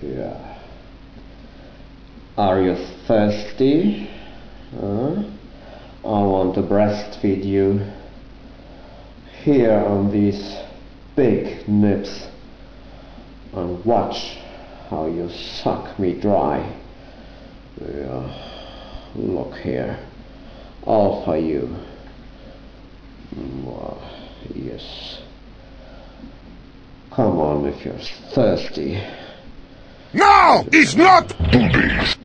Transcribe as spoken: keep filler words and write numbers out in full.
Yeah. Are you thirsty? Huh? I want to breastfeed you. Here on these big nips. And watch how you suck me dry. Yeah. Look here. All for you. Mwah. Yes. Come on if you're thirsty. Now is not boobies!